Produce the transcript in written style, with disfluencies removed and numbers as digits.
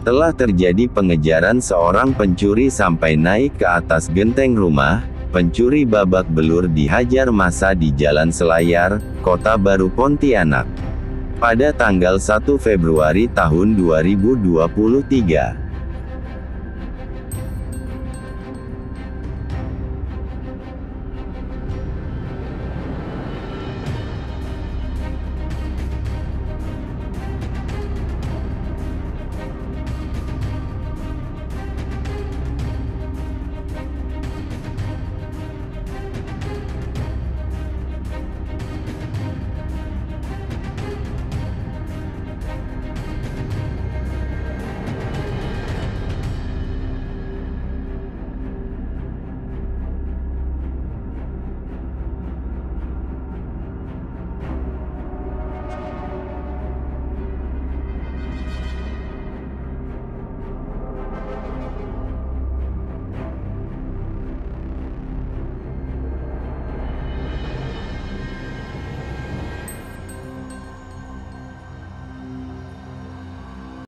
Setelah terjadi pengejaran seorang pencuri sampai naik ke atas genteng rumah, pencuri babak belur dihajar massa di Jalan Selayar, Kota Baru Pontianak. Pada tanggal 1 Februari tahun 2023.